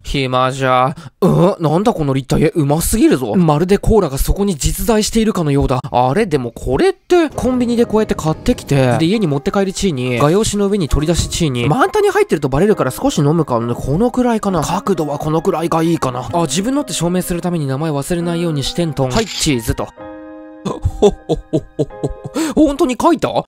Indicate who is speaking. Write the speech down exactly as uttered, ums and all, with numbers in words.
Speaker 1: 暇じゃ。うん、なんだこの立体絵、うますぎるぞ。まるでコーラがそこに実在しているかのようだ。あれ、でもこれって、コンビニでこうやって買ってきて、で、家に持って帰りチーに、画用紙の上に取り出しチーに、満タンに入ってるとバレるから少し飲むかね、このくらいかな。角度はこのくらいがいいかな。あ、自分のって証明するために名前忘れないようにしてんとん。はい、チーズと。ほっほっほっほっほ。本当に書いた？